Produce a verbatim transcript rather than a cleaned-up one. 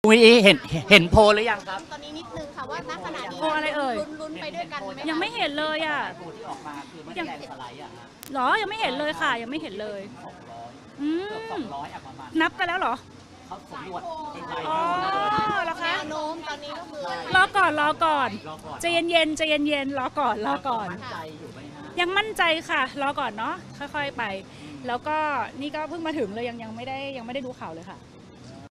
อุ้ยเห็นเห็นโพลหรือยังครับตอนนี้นิดนึงค่ะว่าณขณะนี้โพลอะไรเอ่ยลุ้นๆไปด้วยกันไหมคะยังไม่เห็นเลยอ่ะโพลที่ออกมาคือไม่ได้แรงสไลด์อ่ะหรอยังไม่เห็นเลยค่ะ ยังไม่เห็นเลยสองร้อยอืเกือบสอมงร้อยอะประมาณนับกันแล้วเหรอเขาสำรวจเป็นไรอ๋อเหรอแนคะวโน้มตอนนี้ก็คือรอก่อนรอก่อนรอก่อนใจเย็นๆใจเย็นๆรอก่อนรอก่อนมั่นใจอยู่ไหมฮะยังมั่นใจค่ะ รอก่อนเนาะค่อยๆไป แล้วก็นี่ก็เพิ่งมาถึงเลยยังยังไม่ได้ยังไม่ได้ดูข่าวเลยค่ะ